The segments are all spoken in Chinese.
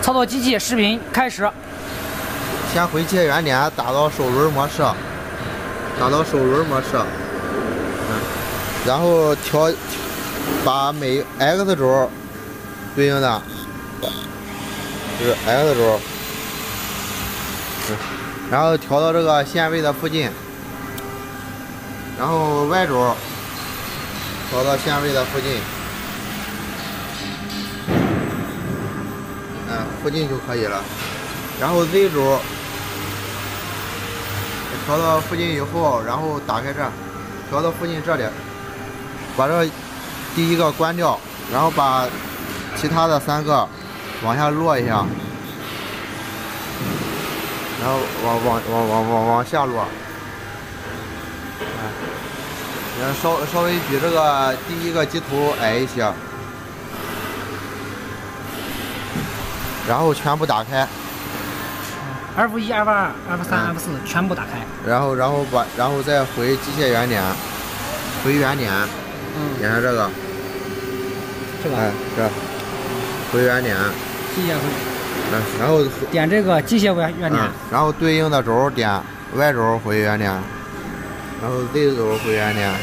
操作机器视频开始。 先回接原点，打到手轮模式，然后把每 X 轴对应的就是 X 轴，然后调到这个线位的附近，然后 Y 轴调到线位的附近，附近就可以了。然后 Z 轴调到附近以后，然后打开这，调到附近这里，把这第一个关掉，然后把其他的3个往下落一下，然后往下落，稍微比这个第一个机头矮一些，然后全部打开。 F1、F2、F3、F4全部打开， 然后再回机械原点，回原点，点下这个，这，回原点， 机械回， 然后点这个机械原点， 然后对应的轴点 Y 轴回原点，然后 Z 轴回原点，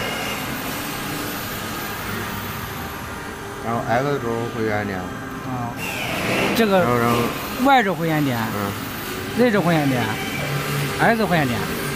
然后 X 轴回原点， 这个然后 Y 轴回原点，Z 轴回原点，X 轴回原点。